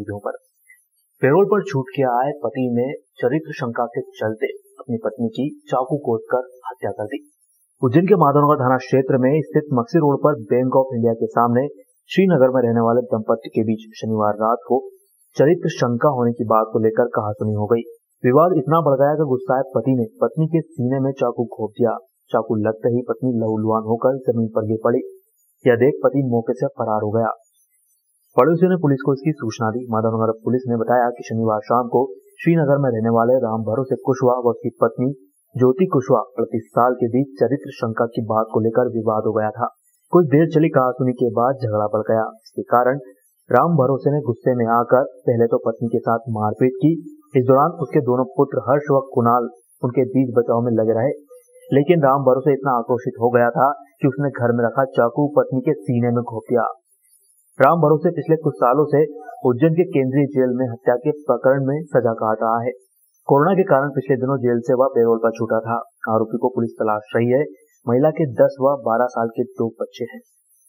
गतिविधियों पर। पेरोल पर छूट के आए पति ने चरित्र शंका के चलते अपनी पत्नी की चाकू कोड़कर हत्या कर दी। उज्जैन के माधवनगर थाना क्षेत्र में स्थित मक्सी रोड पर बैंक ऑफ इंडिया के सामने श्रीनगर में रहने वाले दंपति के बीच शनिवार रात को चरित्र शंका होने की बात को लेकर कहासुनी हो गई। विवाद इतना बढ़ गया कि गुस्साए पति ने पत्नी के सीने में चाकू घोंप दिया। चाकू लगते ही पत्नी लहूलुहान होकर जमीन पर गिर पड़ी। यह देख पति मौके से फरार हो गया। पड़ोसियों ने पुलिस को इसकी सूचना दी। माधवनगर पुलिस ने बताया कि शनिवार शाम को श्रीनगर में रहने वाले राम भरोसे कुशवाहा व उसकी पत्नी ज्योति कुशवाहा 38 साल के बीच चरित्र शंका की बात को लेकर विवाद हो गया था। कुछ देर चली कहासुनी के बाद झगड़ा बढ़ गया। इसके कारण राम भरोसे ने गुस्से में आकर पहले तो पत्नी के साथ मारपीट की। इस दौरान उसके दोनों पुत्र हर्ष व कुणाल उनके बीच बचाव में लगे रहे, लेकिन राम भरोसे इतना आक्रोशित हो गया था कि उसने घर में रखा चाकू पत्नी के सीने में घोंप दिया। राम भरोसे पिछले कुछ सालों से उज्जैन के केंद्रीय जेल में हत्या के प्रकरण में सजा काट रहा है। कोरोना के कारण पिछले दिनों जेल से वह पेरोल पर छूटा था। आरोपी को पुलिस तलाश रही है। महिला के 10 व 12 साल के 2 बच्चे हैं।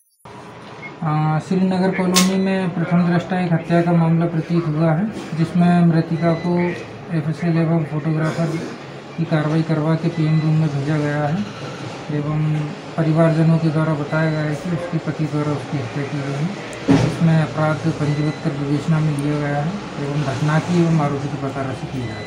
श्रीनगर कॉलोनी में प्रथम दृष्टया एक हत्या का मामला प्रतीत हुआ है, जिसमें मृतिका को एफएसएल एवं फोटोग्राफर की कार्रवाई करवा के पीएम रूम में भेजा गया है एवं परिवारजनों के द्वारा बताया गया है कि उसके पति द्वारा उसकी हत्या की गई है। इसमें अपराध पंजीबद्ध कर विवेचना में लिया गया है एवं घटना की एवं आरोपी की पता रसी की है।